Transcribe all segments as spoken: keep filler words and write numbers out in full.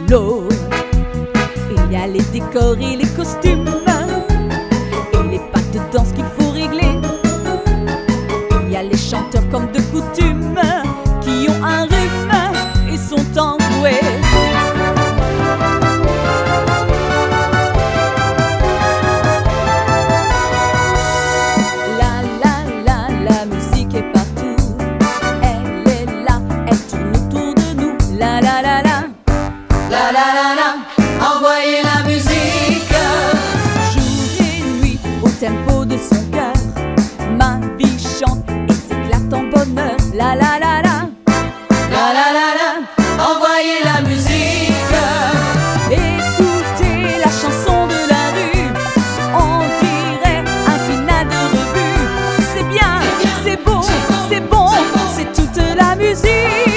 boulot. Il y a les décors et les costumes et les pas de danse qu'il faut régler. Il y a les chanteurs comme de coutume qui ont un rythme et sont enjoués. Envoyez la musique, jour et nuit au tempo de son cœur. Ma vie chante et s'éclate en bonheur. La la la la, la la la la. Envoyez la musique. Écoutez la chanson de la rue, on dirait un final de revue. C'est bien, c'est beau, c'est bon, c'est toute la musique.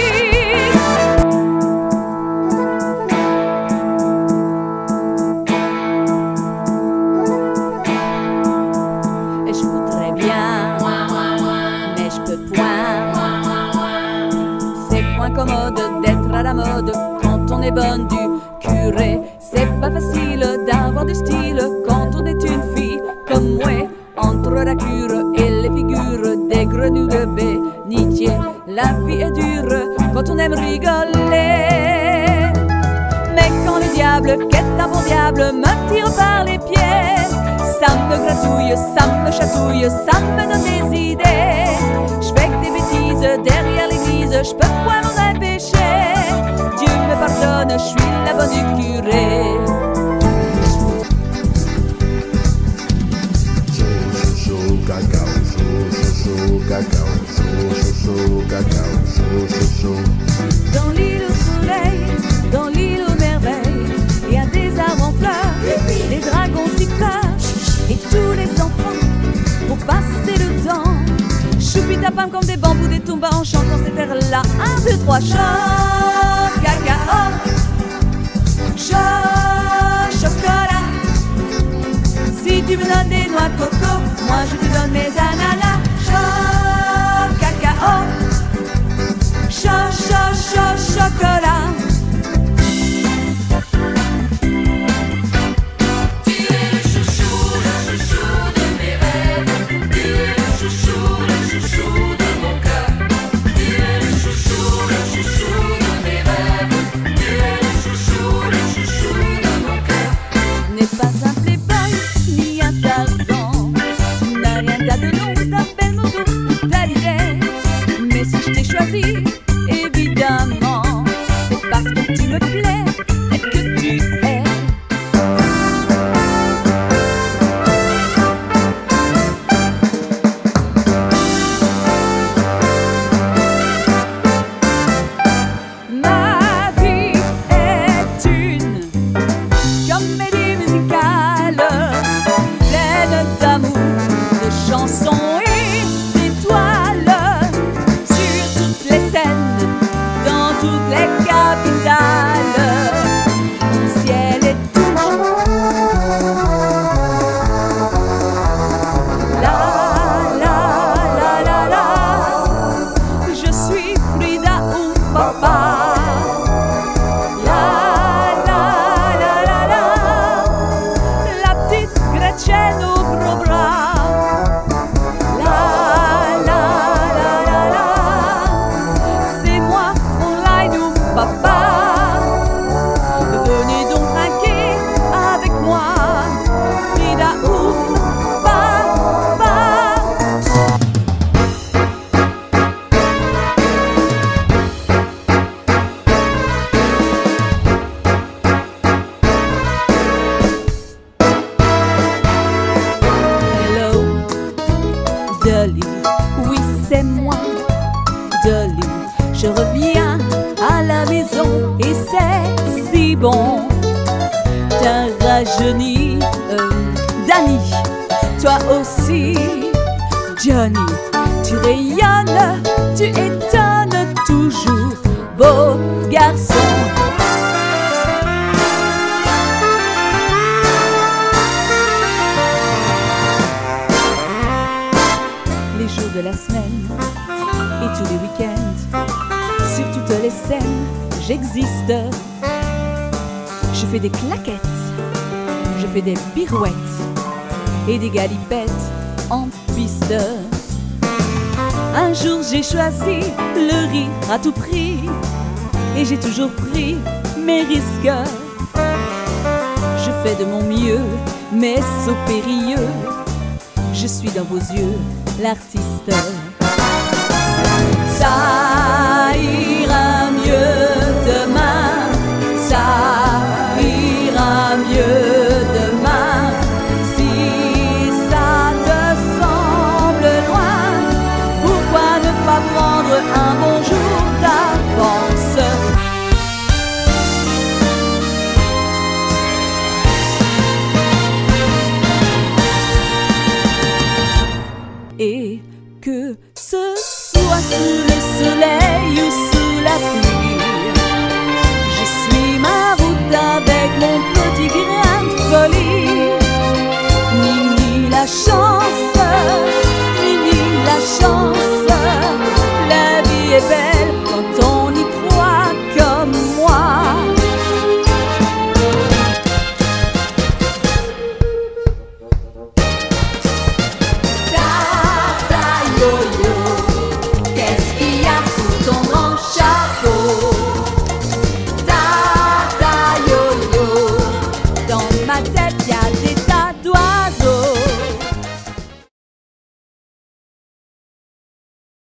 Commode d'être à la mode quand on est bonne du curé. C'est pas facile d'avoir du style quand on est une fille comme moi. Entre la cure et les figures des grenouilles de bénitier, la vie est dure quand on aime rigoler. Mais quand le diable, qu'est un bon diable, me tire par les pieds, ça me gratouille, ça me chatouille, ça me donne des idées. Je fais que des bêtises derrière l'église, je peux point m'en empêcher. Dieu me pardonne, je suis la bonne du curé. Dans l'île au soleil, dans l'île aux merveilles, il y a des arbres en fleurs, des dragons s'y pleurent, et tous les enfants pour passer le temps choupitapam comme des bambous, des tumbas en chantant cet air-là. Un, deux, trois, choc, cacao, choc, chocolat. Si tu me donnes des noix de coco, moi je te donne mes ananas. Choc, cacao, choc, choc, choc, chocolat. Évidemment, c'est parce que tu me plais et que tu es. Ma vie est une comédie musicale pleine d'amour, de chansons et d'étoiles. Toutes les capitales, mon ciel est toujours la la la la la. Je suis Frida ou papa. La la la la la. La petite Gretchen au gros bras. Papa, venez donc trinquer avec moi, Frida ou papa. Hello, Dolly, oui c'est moi, Dolly, je reviens à la maison et c'est si bon. T'as rajeuni, euh, Danny, toi aussi, Johnny, tu rayonnes, tu étonnes toujours, beau garçon. Les jours de la semaine et tous les week-ends, sur toutes les scènes, j'existe. fais des claquettes, je fais des pirouettes et des galipettes en piste. Un jour j'ai choisi le rire à tout prix et j'ai toujours pris mes risques. Je fais de mon mieux, mes sauts périlleux, je suis dans vos yeux l'artiste. Ça ira mieux demain, ça ira mieux demain. Si ça te semble loin, pourquoi ne pas prendre un bon jour d'avance? Et que ce soit sous le soleil ou sous la pluie, je suis ma route avec mon petit grain de folie. Ni ni la chance, ni ni la chance, la vie est belle.